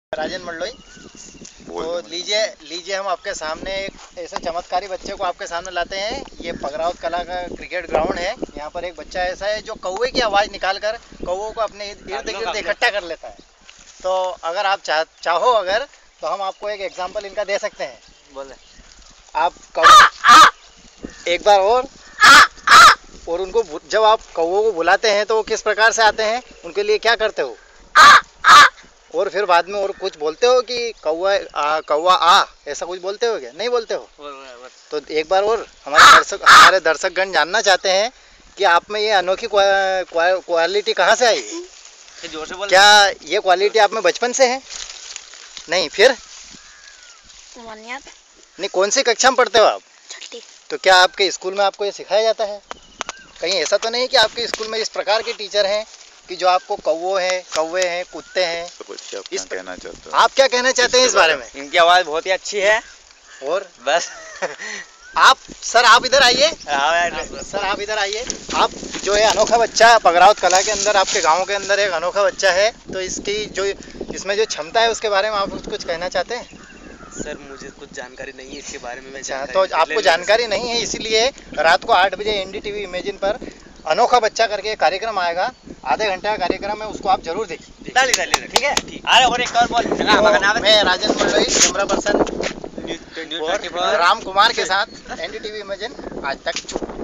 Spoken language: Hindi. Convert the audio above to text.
राजन मंडलोई। तो लीजिए हम आपके सामने एक ऐसे चमत्कारी बच्चे को आपके सामने लाते हैं। ये पगरावत कला का क्रिकेट ग्राउंड है। यहाँ पर एक बच्चा ऐसा है जो कौवे की आवाज़ निकालकर कौवों को अपने इर्द गिर्द इकट्ठा कर लेता है। तो अगर आप चाहो अगर तो हम आपको एक एग्जांपल इनका दे सकते हैं। बोले आप कौवे एक बार और उनको जब आप कौवों को बुलाते हैं तो वो किस प्रकार से आते हैं, उनके लिए क्या करते हो? और फिर बाद में और कुछ बोलते हो कि कौवा आ, ऐसा कुछ बोलते हो क्या? नहीं बोलते हो। तो एक बार और हमारे दर्शकगण जानना चाहते हैं कि आप में ये अनोखी क्वालिटी कहाँ से आई? क्या ये क्वालिटी आप में बचपन से है? नहीं फिर नहीं, कौन सी कक्षा में पढ़ते हो आप? छठी। तो क्या आपके स्कूल में आपको ये सिखाया जाता है? कहीं ऐसा तो नहीं कि आपके स्कूल में इस प्रकार के टीचर हैं कि जो आपको कौवे हैं, कुत्ते हैं? तो कुछ कहना चाहते हो? आप क्या कहना चाहते हैं इस बारे में? इनकी आवाज़ बहुत ही अच्छी है और बस। सर आप इधर आइए। सर आप इधर आइए। आप जो है अनोखा बच्चा पगरावत कला के अंदर, आपके गांव के अंदर एक अनोखा बच्चा है, तो इसमें जो क्षमता है उसके बारे में आप कुछ कहना चाहते हैं? सर मुझे कुछ जानकारी नहीं है इसके बारे में। अच्छा, तो आपको जानकारी नहीं है, इसीलिए रात को 8 बजे NDTV इमेजिन पर अनोखा बच्चा करके कार्यक्रम आएगा। आधे घंटे का कार्यक्रम है, उसको आप जरूर देखिए। ठीक है। अरे और एक और बोल। मैं राजन मंडलोई, कैमरा पर्सन राम कुमार के साथ NDTV इमेजिन आज तक।